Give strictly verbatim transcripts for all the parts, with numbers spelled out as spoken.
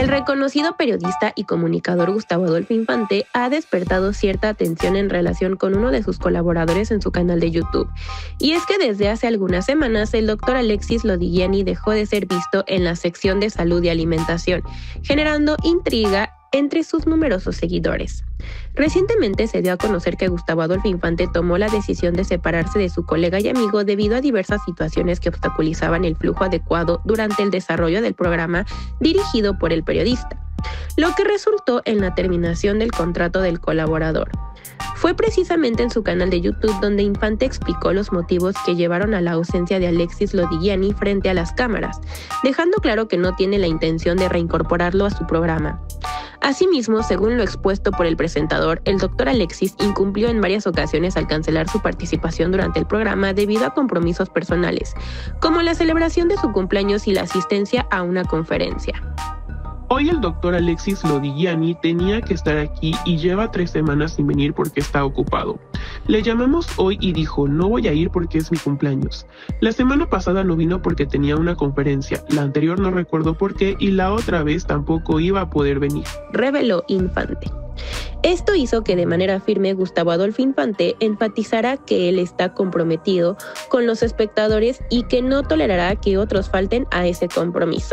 reconocido periodista y comunicador Gustavo Adolfo Infante ha despertado cierta atención en relación con uno de sus colaboradores en su canal de YouTube. Y es que desde hace algunas semanas el doctor Alexis Lodigiani dejó de ser visto en la sección de salud y alimentación, generando intriga entre sus numerosos seguidores. Recientemente se dio a conocer que Gustavo Adolfo Infante tomó la decisión de separarse de su colega y amigo debido a diversas situaciones que obstaculizaban el flujo adecuado durante el desarrollo del programa dirigido por el periodista, lo que resultó en la terminación del contrato del colaborador. Fue precisamente en su canal de YouTube donde Infante explicó los motivos que llevaron a la ausencia de Alexis Lodigiani frente a las cámaras, dejando claro que no tiene la intención de reincorporarlo a su programa. Asimismo, según lo expuesto por el presentador, el doctor Alexis incumplió en varias ocasiones al cancelar su participación durante el programa debido a compromisos personales, como la celebración de su cumpleaños y la asistencia a una conferencia. Hoy el doctor Alexis Lodigiani tenía que estar aquí y lleva tres semanas sin venir porque está ocupado. Le llamamos hoy y dijo, no voy a ir porque es mi cumpleaños. La semana pasada no vino porque tenía una conferencia, la anterior no recuerdo por qué y la otra vez tampoco iba a poder venir, reveló Infante. Esto hizo que de manera firme Gustavo Adolfo Infante enfatizara que él está comprometido con los espectadores y que no tolerará que otros falten a ese compromiso.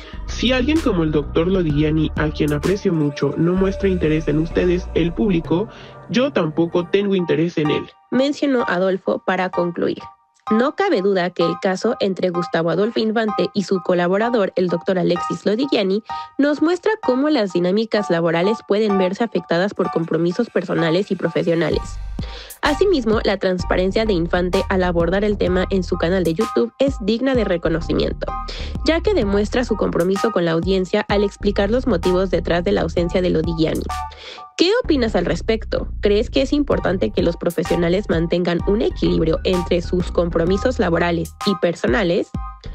Si alguien como el doctor Lodigiani, a quien aprecio mucho, no muestra interés en ustedes, el público, yo tampoco tengo interés en él, mencionó Adolfo para concluir. No cabe duda que el caso entre Gustavo Adolfo Infante y su colaborador, el doctor Alexis Lodigiani, nos muestra cómo las dinámicas laborales pueden verse afectadas por compromisos personales y profesionales. Asimismo, la transparencia de Infante al abordar el tema en su canal de YouTube es digna de reconocimiento, ya que demuestra su compromiso con la audiencia al explicar los motivos detrás de la ausencia de Lodigiani. ¿Qué opinas al respecto? ¿Crees que es importante que los profesionales mantengan un equilibrio entre sus compromisos laborales y personales?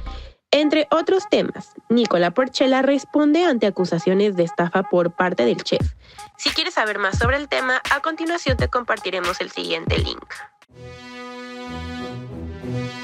Entre otros temas, Nicola Porchela responde ante acusaciones de estafa por parte del chef. Si quieres saber más sobre el tema, a continuación te compartiremos el siguiente link.